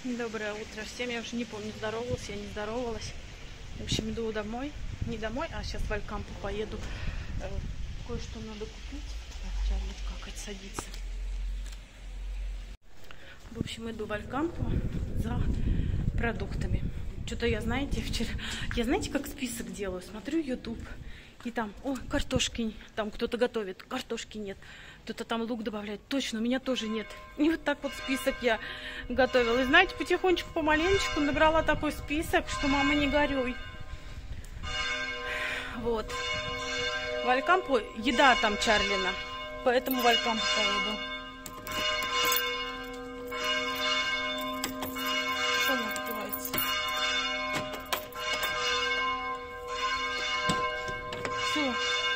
Доброе утро всем. Я уже не помню, здоровалась я, не здоровалась. В общем, иду домой. Не домой, а сейчас в Алькампу поеду. Кое-что надо купить. Так, Чарльз как садится. В общем, иду в Алькампу за продуктами. Что-то я, знаете, вчера... Я, знаете, как список делаю? Смотрю YouTube. И там, о, картошки, там кто-то готовит, картошки нет. Кто-то там лук добавляет. Точно, у меня тоже нет. И вот так вот список я готовила. И знаете, потихонечку, помаленечку набрала такой список, что мама не горюй. Вот. В Алькампу еда там Чарлина. Поэтому в Алькампу поеду. Что не открывается? Все.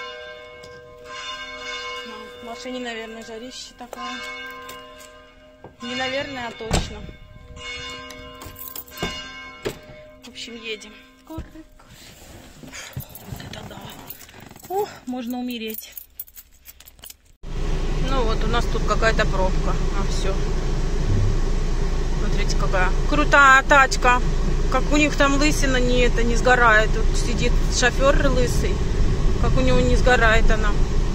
В машине, наверное, жарище такое. Не наверное, а точно. В общем, едем. Вот это да. О, можно умереть. Ну вот, у нас тут какая-то пробка. А, все. Смотрите, какая крутая тачка. Как у них там лысина не сгорает. Тут сидит шофер лысый. Как у него не сгорает она.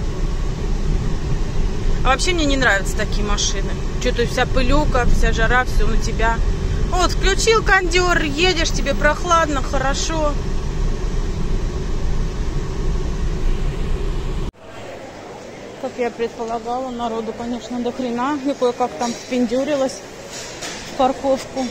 А вообще мне не нравятся такие машины. Что-то вся пылюка, вся жара, все на тебя. Вот, включил кондер, едешь, тебе прохладно, хорошо. Как я предполагала, народу, конечно, до хрена. Я кое-как там впендюрилась в парковку.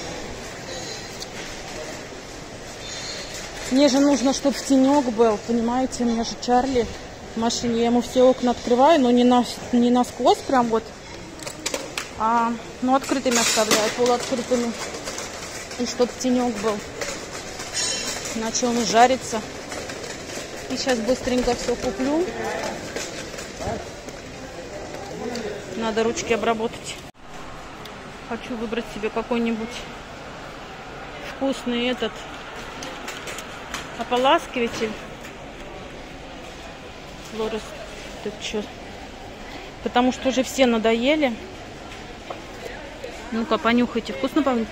Мне же нужно, чтобы тенек был, понимаете? У меня же Чарли в машине. Я ему все окна открываю, но не насквозь прям вот, а ну, открытыми оставляю, полуоткрытыми. И чтобы тенек был. Иначе он жарится. И сейчас быстренько все куплю. Надо ручки обработать. Хочу выбрать себе какой-нибудь вкусный этот ополаскиватель. Флорес, тут что? Потому что уже все надоели. Ну-ка, понюхайте. Вкусно пахнет?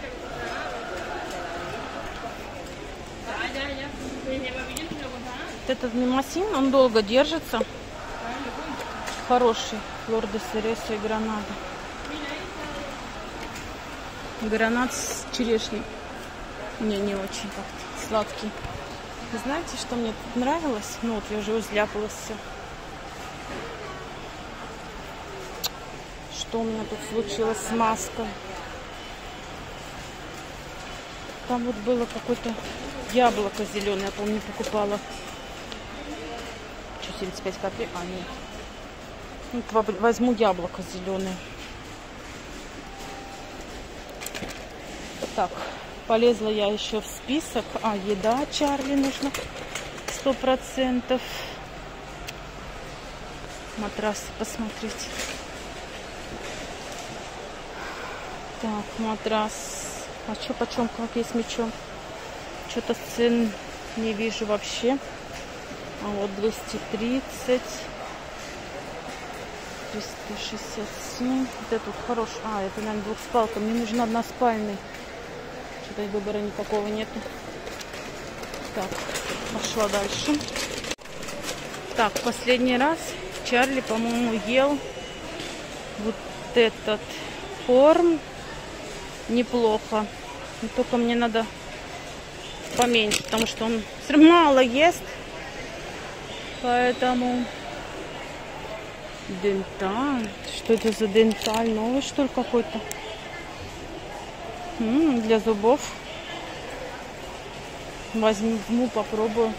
Этот мимосин, он долго держится. Хороший. Флор де Сересо и гранада. Гранат с черешней. Не очень как-то сладкий. Вы знаете, что мне тут нравилось? Ну вот я уже возляпалась все. Что у меня тут случилось с маской? Там вот было какое-то яблоко зеленое, я помню, покупала. Что, 75 копеек? А, нет. Вот возьму яблоко зеленое. Так, полезла я еще в список. А, еда Чарли нужно 100%. Матрасы посмотрите. Так, матрас. А что, почем, как есть мечом? Что-то цен не вижу вообще. А вот 230. 367. Вот это вот хороший. А, это, наверное, двухспалка. Мне нужен односпальный. Что-то выбора никакого нету. Так, пошла дальше. Так, последний раз Чарли, по-моему, ел вот этот корм. Неплохо. Но только мне надо поменьше, потому что он все равно мало ест. Поэтому... Денталь. Что это за денталь? Новый, что ли, какой-то? Для зубов. Возьму, попробую.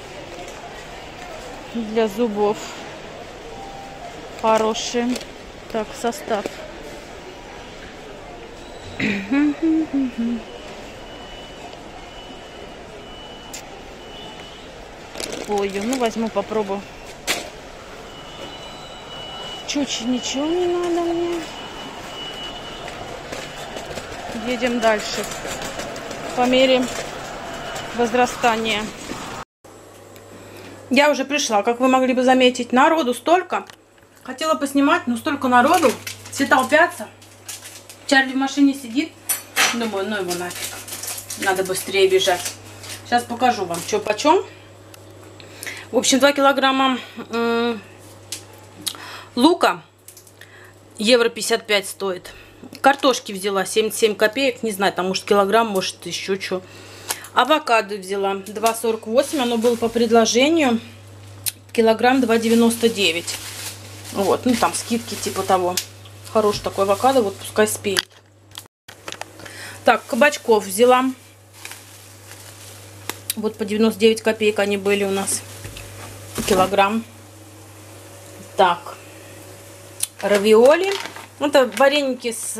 Для зубов. Хороший. Так, состав. Ой, ну возьму, попробую. Чуть ничего не надо мне. Едем дальше. По мере возрастания. Я уже пришла, как вы могли бы заметить. Народу столько. Хотела поснимать, но столько народу. Все толпятся. Чарли в машине сидит. Думаю, ну его нафиг. Надо быстрее бежать. Сейчас покажу вам, что почем. В общем, 2 килограмма лука евро 55 стоит. Картошки взяла 77 копеек. Не знаю, там может килограмм, может еще что. Авокадо взяла 2,48. Оно было по предложению. Килограмм 2,99. Вот, ну там скидки типа того. Хороший такой авокадо, вот пускай спеет. Так, кабачков взяла. Вот по 99 копеек они были у нас. Килограмм. Так. Равиоли. Это вареники с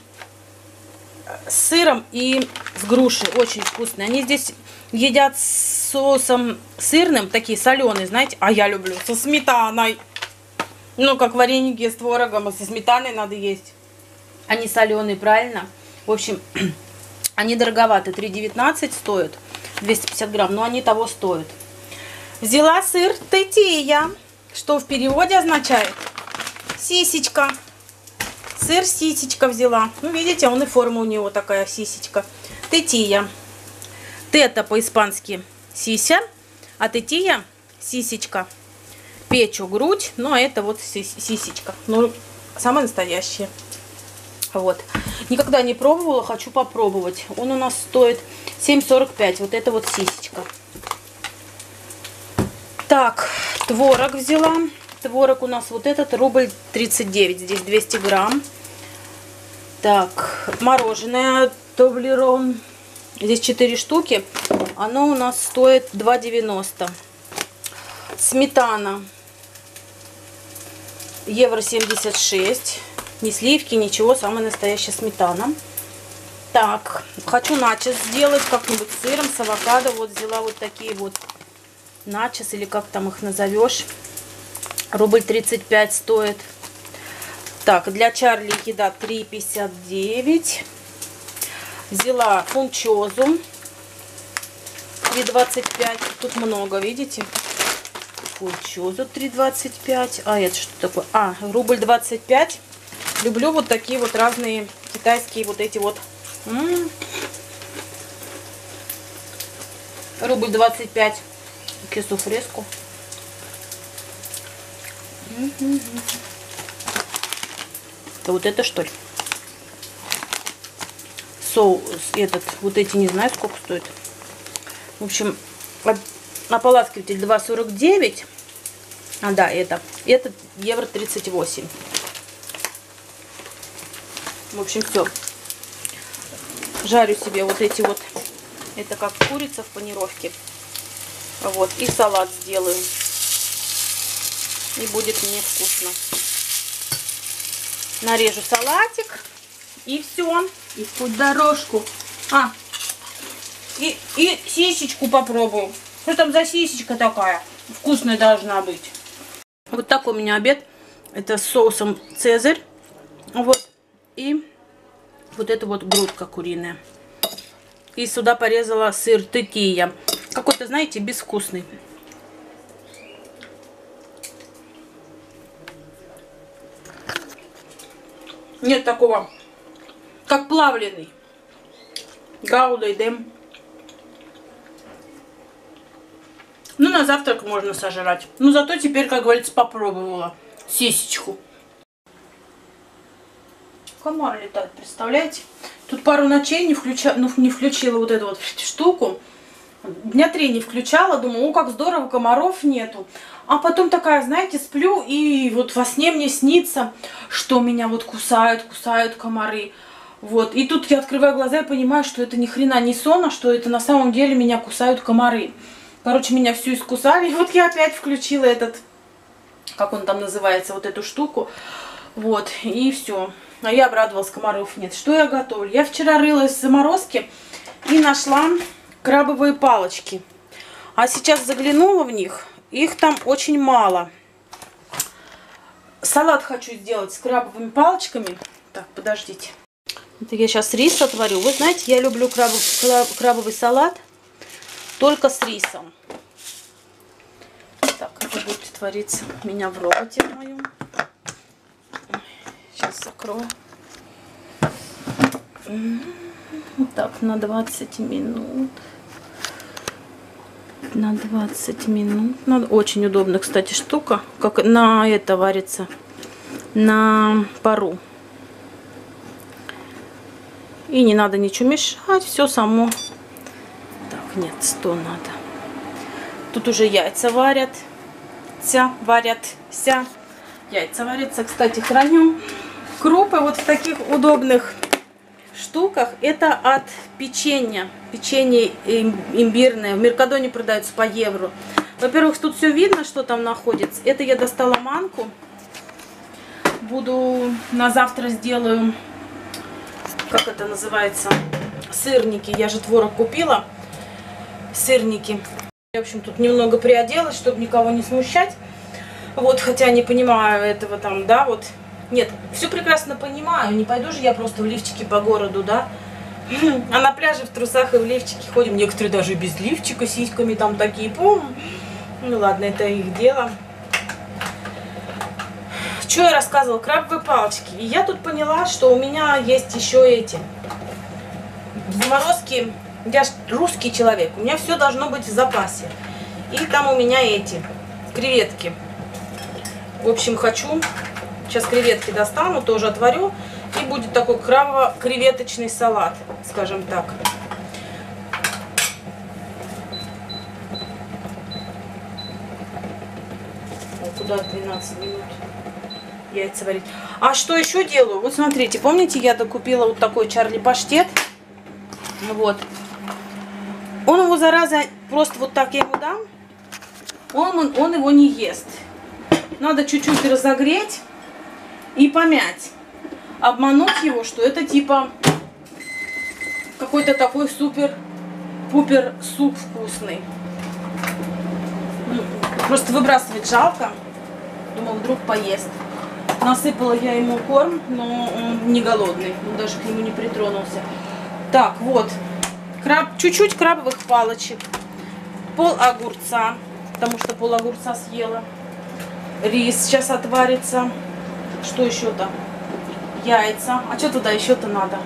сыром и с грушей. Очень вкусные. Они здесь едят с соусом сырным, такие соленые, знаете. А я люблю со сметаной. Ну, как вареники с творогом, со сметаной надо есть. Они соленые, правильно? В общем, они дороговаты. 3,19 стоят. 250 грамм. Но они того стоят. Взяла сыр тетия. Что в переводе означает? Сисечка. Сыр сисечка взяла. Ну, видите, он и форма у него такая сисечка. Тетия. Тета по-испански сися, а тетия сисечка. Печу грудь, но это вот сисечка. Ну, самая настоящая. Вот. Никогда не пробовала, хочу попробовать. Он у нас стоит 7,45. Вот это вот сисечка. Так, творог взяла. Творог у нас вот этот рубль 39. Здесь 200 грамм. Так, мороженое Тоблерон. Здесь 4 штуки. Оно у нас стоит 2,90. Сметана. Евро 76. Ни сливки, ничего. Самая настоящая сметана. Так, хочу начос сделать как-нибудь с сыром, с авокадо. Вот взяла вот такие вот начос, или как там их назовешь. Рубль 35 стоит. Так, для Чарли еда 3,59. Взяла фунчозу 3,25. Тут много, видите? Фунчозу 3,25. А это что такое? А, рубль 25. Люблю вот такие вот разные китайские вот эти вот. Рубль 25. Кису фреску. Это вот это что ли? Соус этот, вот эти не знаю сколько стоит. В общем, ополаскиватель 2,49. А, да, это евро 38. В общем, все. Жарю себе вот эти вот. Это как курица в панировке. Вот. И салат сделаю. И будет мне вкусно. Нарежу салатик. И все. И в путь дорожку. А. И сисечку попробую. Что там за сисечка такая? Вкусная должна быть. Вот такой у меня обед. Это с соусом Цезарь. Вот. И вот это вот грудка куриная. И сюда порезала сыр тетия. Какой-то, знаете, безвкусный. Нет такого, как плавленый. Гауда и дем. Ну, на завтрак можно сожрать. Но зато теперь, как говорится, попробовала сисечку. Комар летает, представляете? Тут пару ночей не включила вот эту вот штуку. Дня 3 не включала. Думаю, о, как здорово, комаров нету. А потом такая, знаете, сплю, и вот во сне мне снится, что меня вот кусают комары. Вот. И тут я открываю глаза и понимаю, что это ни хрена не сон, а что это на самом деле меня кусают комары. Короче, меня всю искусали. И вот я опять включила этот, как он там называется, вот эту штуку. Вот. И все. А я обрадовалась, комаров нет. Что я готовлю? Я вчера рылась в заморозке и нашла крабовые палочки. А сейчас заглянула в них. Их там очень мало. Салат хочу сделать с крабовыми палочками. Так, подождите. Это я сейчас рис отварю. Вы знаете, я люблю крабовый салат только с рисом. Так, это будет твориться у меня в роботе моем. Сейчас закрою. Вот так, на 20 минут. На 20 минут. Очень удобная, кстати, штука. Как на это варится. На пару. И не надо ничего мешать. Все само. Так, нет, 100 надо. Тут уже яйца варятся. Яйца варятся. Кстати, храню крупы вот в таких удобных штуках. Это от печенья. Печенье имбирное. В Меркадоне продаются по евро. Во-первых, тут все видно, что там находится. Это я достала манку. Буду на завтра сделаю, как это называется, сырники. Я же творог купила. Сырники. В общем, тут немного приоделась, чтобы никого не смущать. Вот, хотя не понимаю этого там, да, вот. Нет, все прекрасно понимаю. Не пойду же я просто в лифчике по городу, да. А на пляже в трусах и в лифчике ходим. Некоторые даже без лифчика, сиськами там такие, пум. Ну ладно, это их дело. Что я рассказывала? Крабовые палочки. И я тут поняла, что у меня есть еще эти заморозки. Я же русский человек. У меня все должно быть в запасе. И там у меня эти креветки. В общем, хочу... Сейчас креветки достану, тоже отварю. И будет такой крабово-креветочный салат, скажем так. Куда 12 минут яйца варить. А что еще делаю? Вот смотрите, помните, я докупила вот такой Чарли паштет. Вот. Он его, зараза, просто вот так я ему дам. Он его не ест. Надо чуть-чуть разогреть и помять. Обмануть его, что это типа какой-то такой супер-пупер суп вкусный. Просто выбрасывать жалко. Думаю, вдруг поест. Насыпала я ему корм, но он не голодный. Он даже к нему не притронулся. Так, вот. Чуть-чуть крабовых палочек. Пол огурца. Потому что пол огурца съела. Рис сейчас отварится. Что еще-то? Яйца. А что туда еще-то надо?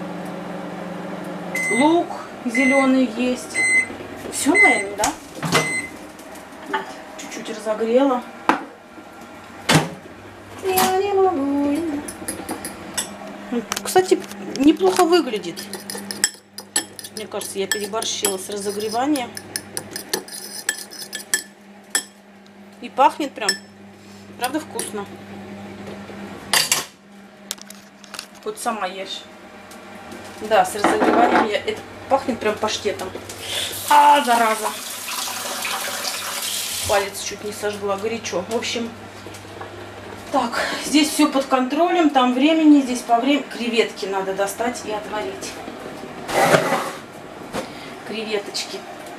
Лук зеленый есть. Все, наверное, да? Чуть-чуть разогрела. Я не могу. Кстати, неплохо выглядит. Мне кажется, я переборщила с разогреванием. И пахнет прям, правда, вкусно. Хоть сама ешь. Да, с разогреванием это пахнет прям паштетом. А, зараза. Палец чуть не сожгла, горячо. В общем, так, здесь все под контролем, там времени, здесь по времени. Креветки надо достать и отварить. Креветочки.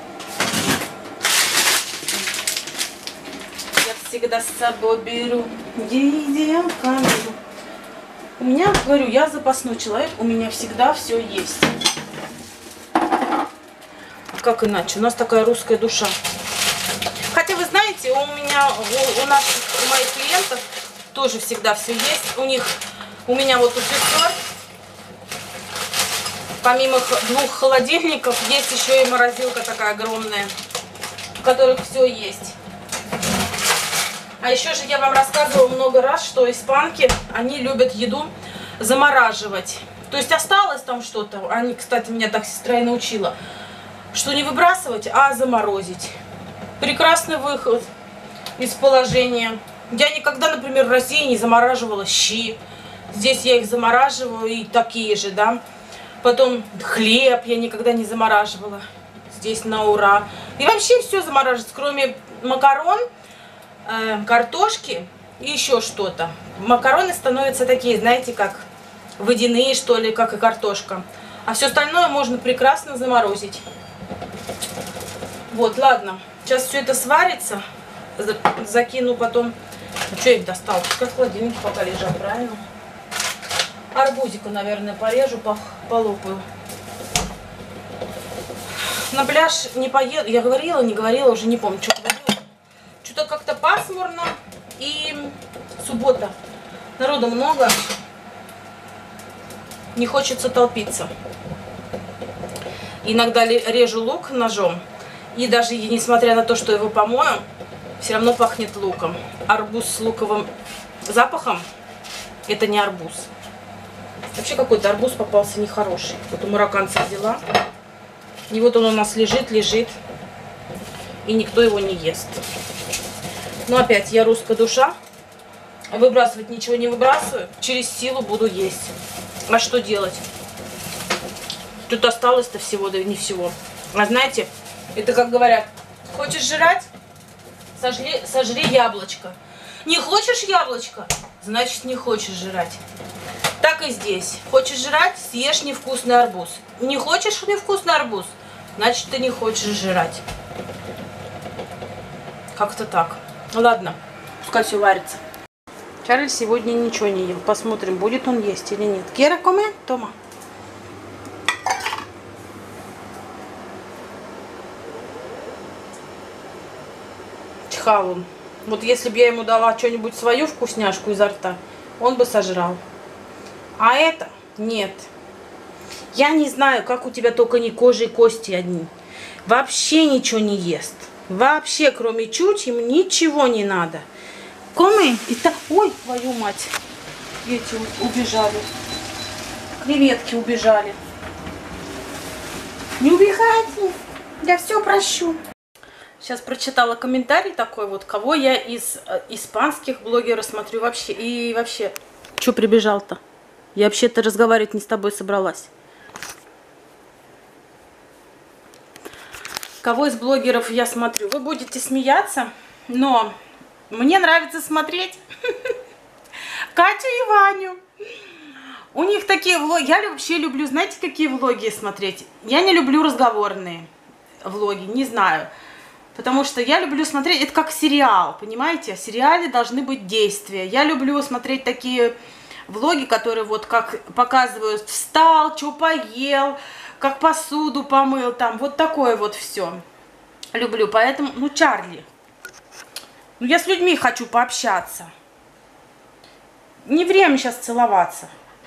Я всегда с собой беру видеокамеру. У меня, говорю, я запасной человек, у меня всегда все есть. Как иначе? У нас такая русская душа. Хотя, вы знаете, у моих клиентов тоже всегда все есть. У меня вот у сестер, помимо 2 холодильников, есть еще и морозилка такая огромная, в которых все есть. А еще же я вам рассказывала много раз, что испанки, они любят еду замораживать. То есть осталось там что-то, они, кстати, меня так сестра и научила, что не выбрасывать, а заморозить. Прекрасный выход из положения. Я никогда, например, в России не замораживала щи. Здесь я их замораживаю, и такие же, да. Потом хлеб я никогда не замораживала. Здесь на ура. И вообще все замораживается, кроме макарон, картошки и еще что-то. Макароны становятся такие, знаете, как водяные, что ли, как и картошка. А все остальное можно прекрасно заморозить. Вот, ладно. Сейчас все это сварится. Закину потом. Ну, что я их достала? Пускай в холодильнике пока лежат, правильно? Арбузика, наверное, порежу, полопаю. На пляж не поеду. Я говорила, не говорила, уже не помню, что говорила. Что-то как-то пасмурно. И суббота. Народу много. Не хочется толпиться. Иногда режу лук ножом. И даже несмотря на то, что его помою, все равно пахнет луком. Арбуз с луковым запахом — это не арбуз. Вообще какой-то арбуз попался нехороший. Вот у марокканца взяла. И вот он у нас лежит. И никто его не ест. Но опять, я русская душа. Выбрасывать ничего не выбрасываю. Через силу буду есть. А что делать? Тут осталось-то всего, да не всего. А знаете, это как говорят, хочешь жрать? Сожри яблочко. Не хочешь яблочко? Значит, не хочешь жрать. Так и здесь. Хочешь жрать? Съешь невкусный арбуз. Не хочешь невкусный арбуз? Значит, ты не хочешь жрать. Как-то так. Ладно, пускай все варится. Чарльз сегодня ничего не ел. Посмотрим, будет он есть или нет. Кера, коме? Тома. Чихал он. Вот если бы я ему дала что-нибудь свою вкусняшку изо рта, он бы сожрал. А это нет. Я не знаю, как у тебя только не кожа и кости одни. Вообще ничего не ест. Вообще, кроме чуть, ему ничего не надо. Коми. Ой, твою мать. Эти убежали. Креветки убежали. Не убегайте. Я все прощу. Сейчас прочитала комментарий такой вот, кого я из испанских блогеров смотрю вообще. И вообще, что прибежал-то? Я вообще-то разговаривать не с тобой собралась. Кого из блогеров я смотрю? Вы будете смеяться, но мне нравится смотреть Катю и Ваню. У них такие влоги. Я вообще люблю, знаете, какие влоги смотреть? Я не люблю разговорные влоги, не знаю. Потому что я люблю смотреть, это как сериал, понимаете? В сериале должны быть действия. Я люблю смотреть такие влоги, которые вот как показывают, встал, что поел, как посуду помыл, там, вот такое вот все. Люблю, поэтому, ну, Чарли, ну, я с людьми хочу пообщаться. Не время сейчас целоваться.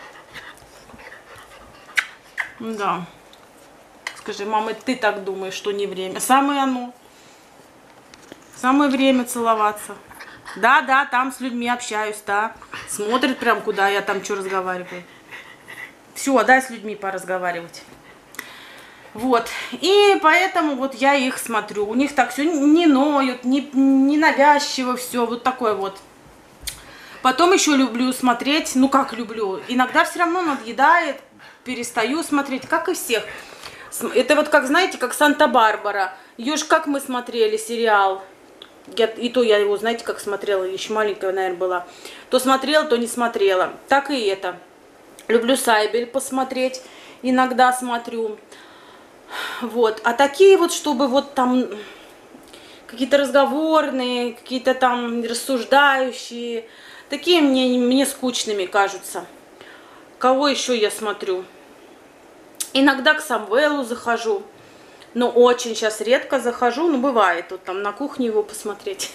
Да. Скажи, мама, ты так думаешь, что не время? Самое оно. Самое время целоваться. Да, там с людьми общаюсь, да. Смотрят прям, куда я там что разговариваю. Все, дай с людьми поразговаривать. Вот. И поэтому вот я их смотрю. У них так все не ноют, не навязчиво все. Вот такое вот. Потом еще люблю смотреть, ну как люблю. Иногда все равно надоедает, перестаю смотреть, как и всех. Это вот как, знаете, как Санта-Барбара. Ее ж как мы смотрели сериал. И то я его, знаете, как смотрела, еще маленькая, наверное, была. То смотрела, то не смотрела. Так и это. Люблю Сайбель посмотреть. Иногда смотрю. Вот. А такие вот, чтобы вот там какие-то разговорные, какие-то там рассуждающие, такие мне скучными кажутся. Кого еще я смотрю? Иногда к Самвелу захожу. Но очень сейчас редко захожу, но бывает, вот там на кухне его посмотреть.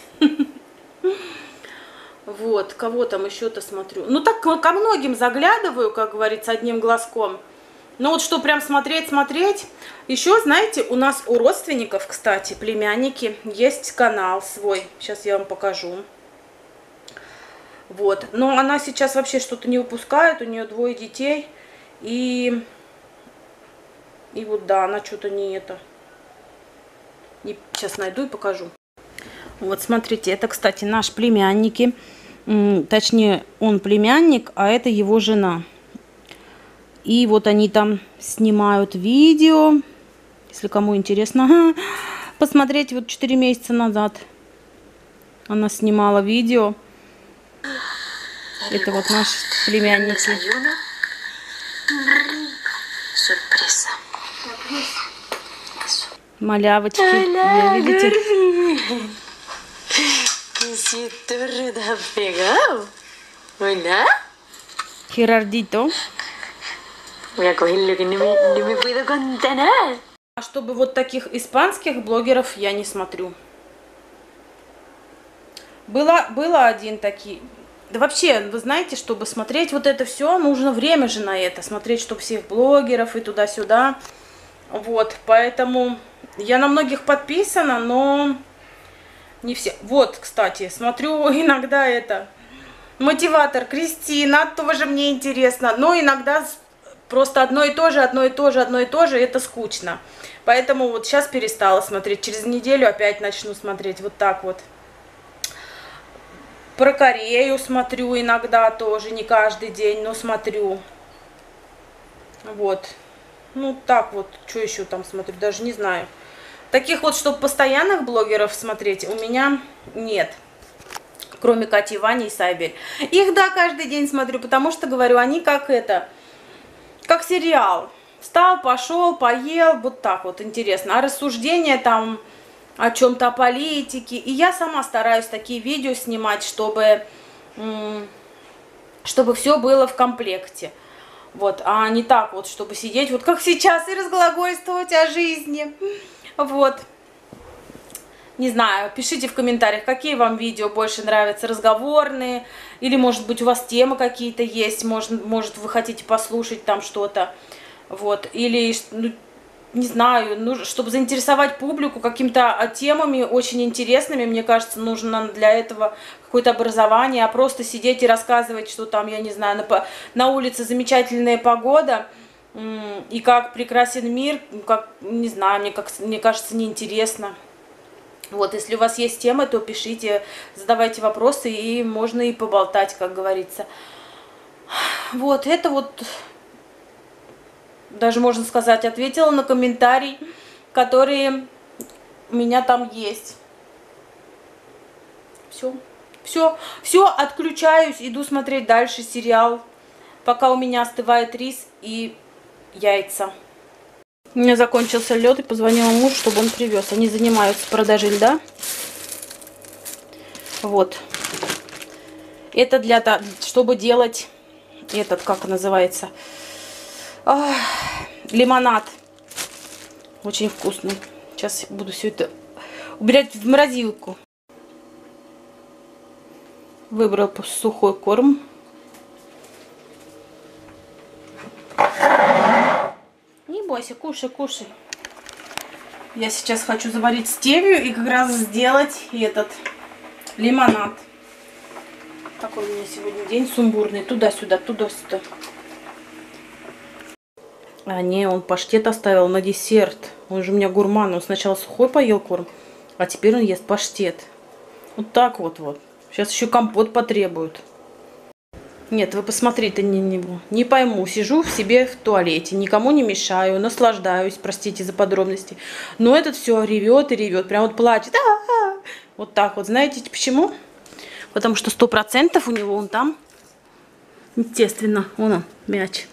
Вот, кого там еще-то смотрю. Ну так ко многим заглядываю, как говорится, одним глазком. Но вот что прям смотреть. Еще, знаете, у нас у родственников, кстати, племянники, есть канал свой. Сейчас я вам покажу. Вот, но она сейчас вообще что-то не выпускает, у нее 2 детей. И вот да, она что-то не это... Сейчас найду и покажу. Вот смотрите, это, кстати, наш племянники. Точнее, он племянник, а это его жена. И вот они там снимают видео. Если кому интересно посмотреть, вот 4 месяца назад она снимала видео. Это вот наши племянники. Сюрприз. Малявочки, видите? Херардито. А чтобы вот таких испанских блогеров я не смотрю. Было один такой. Да вообще, вы знаете, чтобы смотреть вот это все, нужно время же на это. Смотреть, чтобы всех блогеров и туда-сюда. Вот, поэтому я на многих подписана, но не все. Вот, кстати, смотрю иногда это мотиватор Кристина, тоже мне интересно, но иногда просто одно и то же, это скучно. Поэтому вот сейчас перестала смотреть, через неделю опять начну смотреть вот так вот. Про Корею смотрю иногда тоже, не каждый день, но смотрю. Вот. Ну, так вот, что еще там смотрю, даже не знаю. Таких вот, чтобы постоянных блогеров смотреть, у меня нет. Кроме Кати, Вани и Сайбель. Их, да, каждый день смотрю, потому что, говорю, они как это, как сериал. Встал, пошел, поел, вот так вот, интересно. А рассуждения там о чем-то, о политике. И я сама стараюсь такие видео снимать, чтобы все было в комплекте. Вот, а не так вот, чтобы сидеть, вот как сейчас, и разглагольствовать о жизни. Вот. Не знаю, пишите в комментариях, какие вам видео больше нравятся, разговорные, или, может быть, у вас темы какие-то есть, может, вы хотите послушать там что-то, вот, или, ну, не знаю, ну, чтобы заинтересовать публику какими-то темами очень интересными, мне кажется, нужно для этого какое-то образование, а просто сидеть и рассказывать, что там, я не знаю, на улице замечательная погода, и как прекрасен мир, как, не знаю, мне кажется, неинтересно. Вот, если у вас есть темы, то пишите, задавайте вопросы, и можно и поболтать, как говорится. Вот, это вот, даже можно сказать, ответила на комментарий, которые у меня там есть. Все, отключаюсь, иду смотреть дальше сериал, пока у меня остывает рис и яйца. У меня закончился лед, и позвонила мужу, чтобы он привез. Они занимаются продажей льда. Вот. Это для того, чтобы делать этот, как называется, лимонад. Очень вкусный. Сейчас буду все это убирать в морозилку. Выбрал сухой корм. Не бойся, кушай. Я сейчас хочу заварить стевию и как раз сделать этот лимонад. Такой у меня сегодня день сумбурный. Туда-сюда, туда-сюда. А не, он паштет оставил на десерт. Он же у меня гурман. Он сначала сухой поел корм, а теперь он ест паштет. Вот так вот. Сейчас еще компот потребуют. Нет, вы посмотрите на него. Не пойму, сижу в себе в туалете, никому не мешаю, наслаждаюсь, простите за подробности. Но этот все ревет и ревет, прям вот плачет. Вот так вот. Знаете почему? Потому что 100% у него он там, естественно, вон он, мяч.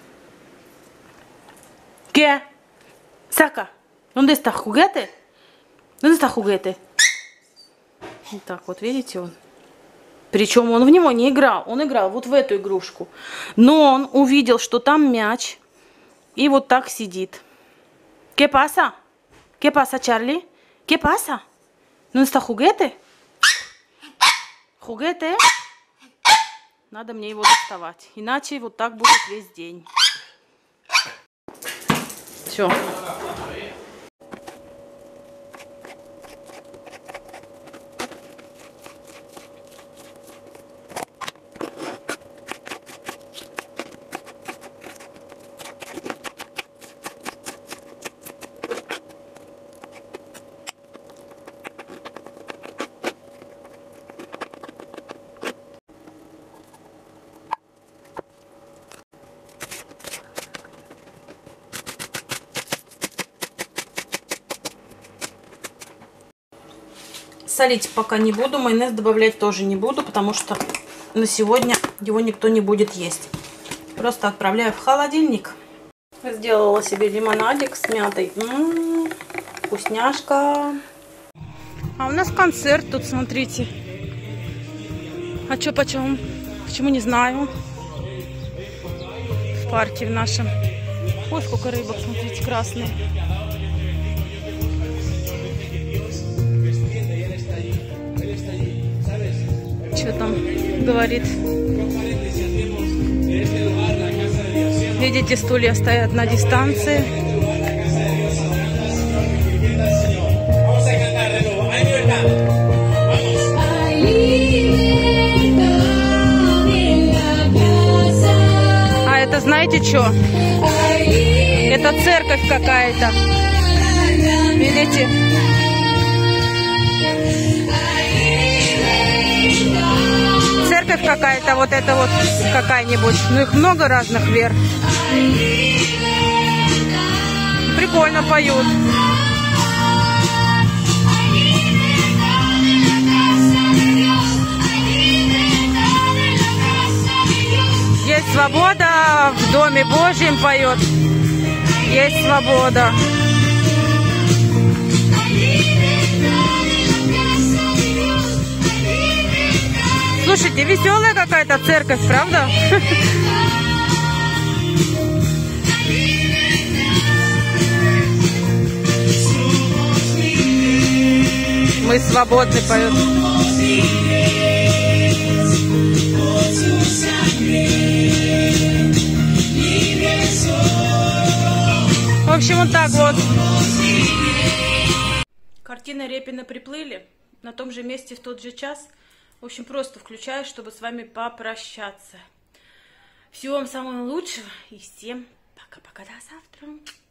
Ке? Сака, onde está juguete? Onde está juguete? Вот так вот, видите, он. Причем он в него не играл, он играл вот в эту игрушку. Но он увидел, что там мяч, и вот так сидит. ¿Qué pasa? ¿Qué pasa, Charlie? ¿Qué pasa? ¿Dónde está juguete? Juguete? Надо мне его доставать, иначе вот так будет весь день. Все. Солить пока не буду, майонез добавлять тоже не буду, потому что на сегодня его никто не будет есть. Просто отправляю в холодильник. Сделала себе лимонадик с мятой. Вкусняшка. А у нас концерт тут, смотрите. А что почем? Почему не знаю. В парке в нашем. Ой, сколько рыбок, смотрите, красные. Что там говорит? Видите, стулья стоят на дистанции. знаете что? Это церковь какая-то. Видите? Церковь какая-то, вот это вот какая-нибудь. Ну их много разных вер. Прикольно поют. Есть свобода, в Доме Божьем поет. Есть свобода. Слушайте, веселая какая-то церковь, правда? Мы свободны, поют. В общем, вот так вот. Картины Репина приплыли. На том же месте в тот же час. В общем, просто включаю, чтобы с вами попрощаться. Всего вам самого лучшего и всем пока-пока, до завтра.